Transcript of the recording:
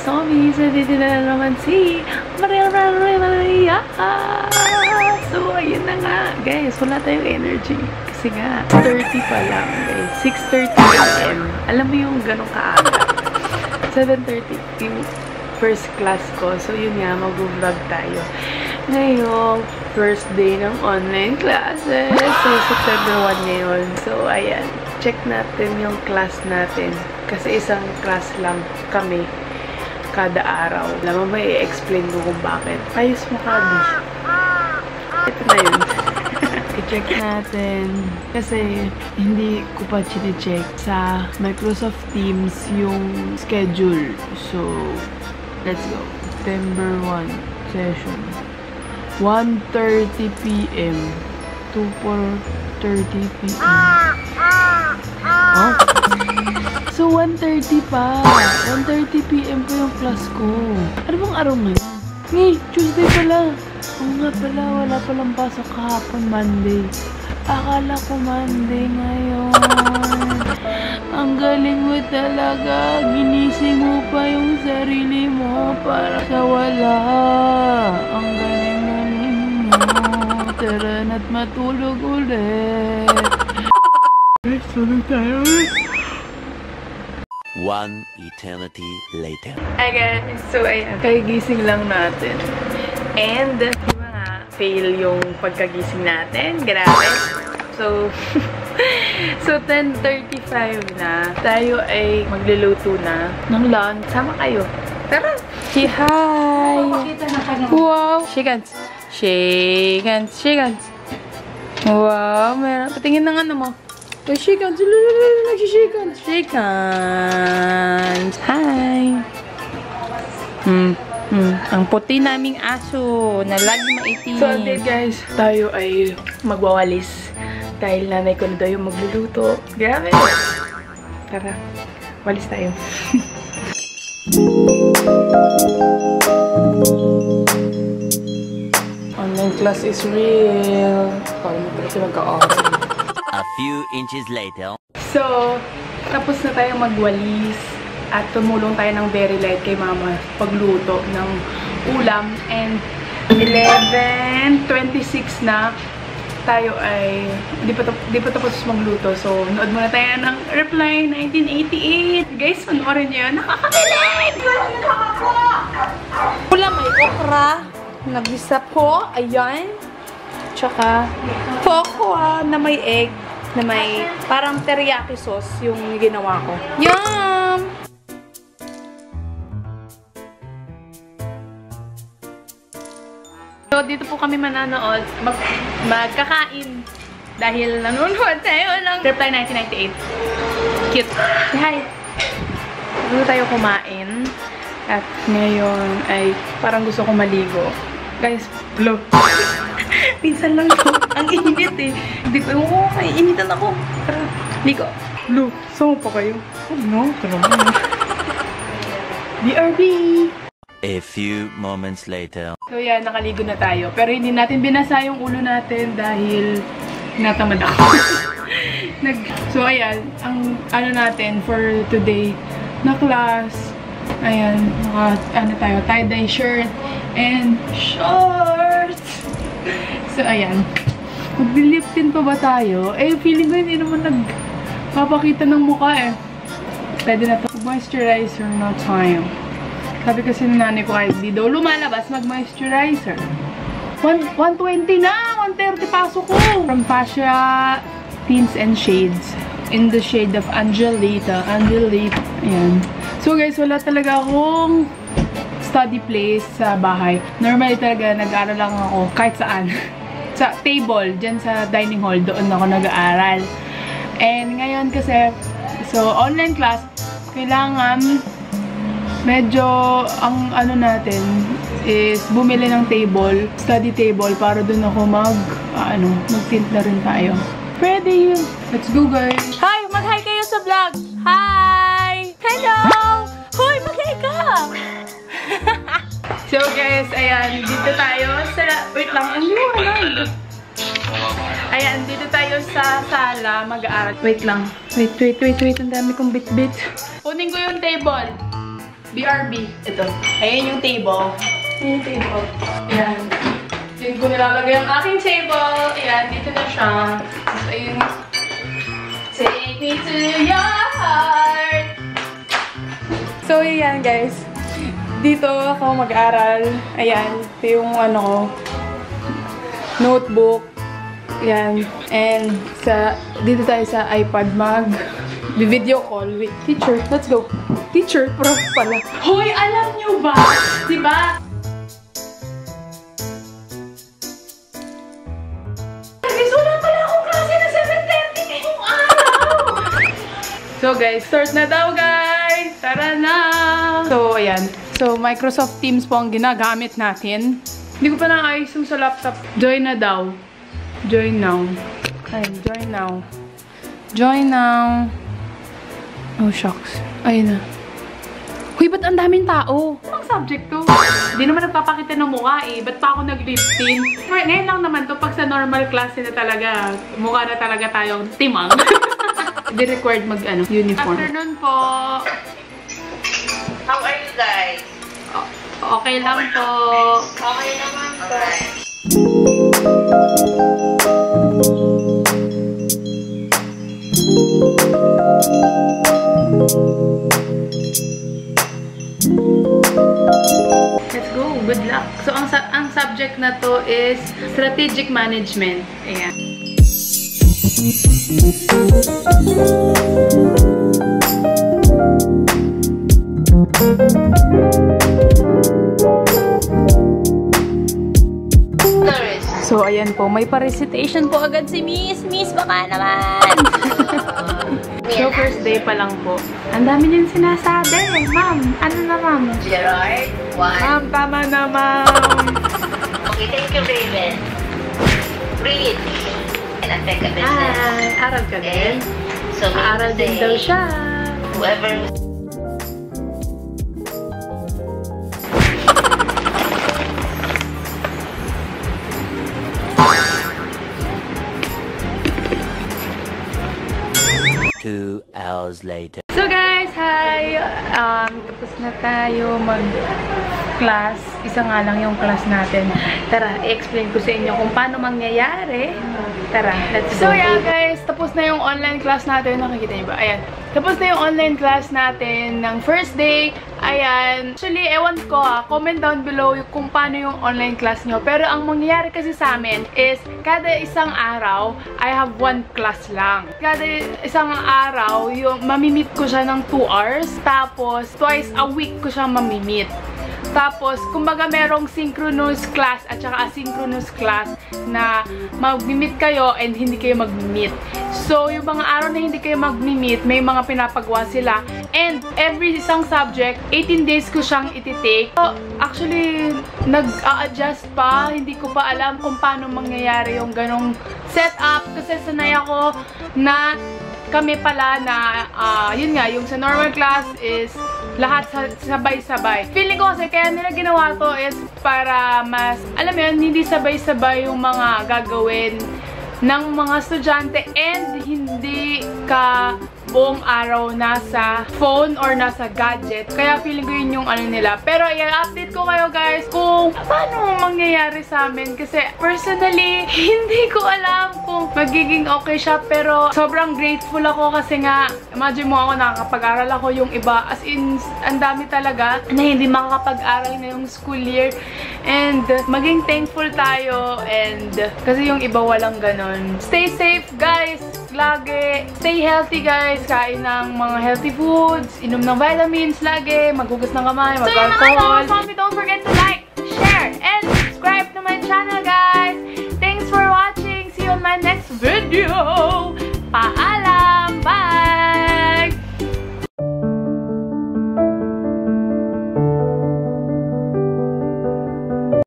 nandito kami. So, dito na naman si Maria. So, ayun na nga. Guys, wala tayong energy. Kasi nga, 30 pa lang, guys. 6:30 AM. Alam mo yung ganong kaaga. 7:30 yung first class ko. So, yun nga, mag-vlog tayo. Ngayong first day ng online classes. So, September 1 ngayon. So, ayan. Check natin yung class natin. Kasi isang class lang kami kada araw. Alam mo ba, i-explain ko kung bakit. Ayos mo ka, Bish. Ito na yun. I-check natin. Kasi hindi ko pa chine-check sa Microsoft Teams yung schedule. So, let's go. September 1 session. 1:30 PM to 4:30 PM. Oh? So, 1:30 pa. 1:30 PM pa yung class ko. Ano bang araw ngayon? Hey, Tuesday pala. Oo nga pala, wala palang pasok kahapon, Monday. Akala ko Monday ngayon. Ang galing mo talaga. Ginising mo pa yung sarili mo para sa wala. Ang galing-galing mo. Tara na't matulog ulit. Guys, tulog tayo. One eternity later. Hi guys! So ayan, kagising lang natin. And, di ba nga, fail yung pagkagising natin. Grabe. So, so 10:35 na. Tayo ay magluluto na ng lunch. Sama kayo. Tara! Say hi! Wow! Shake hands! Shake hands! Shake hands! Wow! Meron. Patingin ng ano mo. Oh, shake hands! Nag-shake hands! Shake hands! Hi! Ang puti naming aso na lagi maitim. So, okay guys, tayo ay magwawalis. Dahil nanay ko na daw yung magluluto. Grabe! Tara, walis tayo. Online class is real. Parang mo kasi magka-off. A few inches later. So, tapos na tayo magwalis. At tumulong tayo ng very light kay mama pagluto ng ulam. And 11:26 na tayo ay di pa tapos magluto. So, nood muna tayo ng Reply 1988. Guys, panoorin nyo yun. Nakakabilib! Ulam may okra. Nagisa po. Ayan. Tsaka cocoa na may egg. Na may parang teriyaki sauce yung ginawa ko. Yum! So, dito po kami mananood, magkakain dahil nanonood tayo ng Reply 1998. Cute. Hi! Dito tayo kumain at ngayon ay parang gusto ko maligo. Guys, blow. Pinsan lang to. Ang init eh. Hindi ko, ay initan ako. Tara, ligo. Blow, sama pa kayo? Oh no, tara mo. BRB! A few moments later. So yan, nakaligo na tayo. Pero hindi natin binasa yung ulo natin dahil natamad ako. So ayan, ang ano natin for today na class. Ayan, ano tayo, tie-dye shirt and shorts. So ayan, mag-lip-tint pa ba tayo? Eh, feeling ko hindi naman nagpapakita ng mukha eh. Pwede na to. Moisturizer na time. Sabi kasi ng nanay ko kahit di daw lumalabas, mag-moisturizer. 120 na! 130 pasok ko! From Fascia Tints and Shades. In the shade of Angelita. Ayan. So guys, wala talaga akong study place sa bahay. Normally talaga, nag-aaral lang ako kahit saan. Sa table, dyan sa dining hall, doon ako nag-aaral. And ngayon kasi, so online class, kailangan medyo ang ano natin is bumili ng table, study table para dun ako mag-tint na rin tayo. Pwede yun. Let's go guys. Hi! Mag-hi kayo sa vlog! Hi! Hello! Hoy! Mag-hi ka! So guys, ayan, dito tayo sa... Wait lang, ang liwanag. Ayan, dito tayo sa sala mag-aaral. Wait lang. Wait. Ang dami kong bit-bit. Kunin ko yung table. BRB. Ito. Ayan yung table. Ayan yung table. Ayan. Diyan ko nilalagay ang aking table. Ayan, dito na siya. Tapos ayun. Take me to your heart. So, ayan guys. Dito ako mag-aral. Ayan. Ito yung ano ko. Notebook. Ayan. And dito tayo sa iPad video call with teacher. Let's go. Teacher, prof pala. Hoy, alam nyo ba? Diba? Guys, wala pala akong klase na 7:30 ngayong araw. So guys, start na daw guys. Tara na. So, ayan. So, Microsoft Teams po ang ginagamit natin. Hindi ko pa naayos yung sa laptop. Join na daw. Join now. Ayun, join now. Join now. Oh, shucks. Ayun na. Huy, ba't ang daming tao? Anong subject to? Hindi naman nagpapakita ng mukha eh. Ba't pa ako nag-lifting? Ngayon lang naman to, pag sa normal class na talaga, mukha na talaga tayong timang. Hindi required uniform. Afternoon po. How are you guys? Okay lang po. Okay naman po. Let's go. Good luck. So, ang subject na to is strategic management. Ayan. So, ayan po. May pa-recitation po agad si Miss. Miss, baka naman! So, first day pa lang po. Ang dami niyang sinasabi. Ma'am, ano na ma'am? Gerard, one. Ma'am, tama na ma'am. Okay, thank you, Raven. Read and affect a business. Ay, aral ka din? So, Aaral din daw siya. whoever Two hours later. So guys, hi! Tapos na tayo mag-class. Isa nga lang yung class natin. Tara, i-explain ko sa inyo kung paano mangyayari. Tara, let's go. So yeah guys, tapos na yung online class natin. Nakikita niyo ba? Ayan. Tapos na yung online class natin ng first day. Ayan. Actually, ewan ko comment down below kung paano yung online class nyo. Pero ang mangyayari kasi sa amin is, kada isang araw, I have one class lang. Kada isang araw, yung mamimit ko siya ng 2 hours. Tapos, twice a week ko siya mamimit. Tapos, kumbaga merong synchronous class at saka asynchronous class na mag-meet kayo and hindi kayo mag-meet. So, yung mga araw na hindi kayo mag-meet, may mga pinapagawa sila. And every isang subject, 18 days ko siyang iti-take. So, actually, nag-a-adjust pa. Hindi ko pa alam kung paano mangyayari yung ganong setup. Kasi sanay ako na kami pala na, yun nga, yung sa normal class is lahat sabay-sabay. Feeling ko kasi kaya nila ginawa to is para mas, alam mo yun, hindi sabay-sabay yung mga gagawin ng mga estudyante and hindi ka buong araw nasa phone or nasa gadget. Kaya feeling ko yun yung ano nila. Pero i-update ko kayo guys kung paano mangyayari sa amin. Kasi personally, hindi ko alam kung magiging okay siya. Pero sobrang grateful ako kasi nga, imagine mo ako nakakapag-aral ako, yung iba. As in, ang dami talaga na hindi makakapag-aral ngayong school year. And maging thankful tayo. And kasi yung iba walang ganon. Stay safe guys! Lagi. Stay healthy guys. Kain ng mga healthy foods. Inom ng vitamins lagi. Maghugas ng kamay. Mag-alcohol. So don't forget to like, share, and subscribe to my channel guys. Thanks for watching. See you on my next video.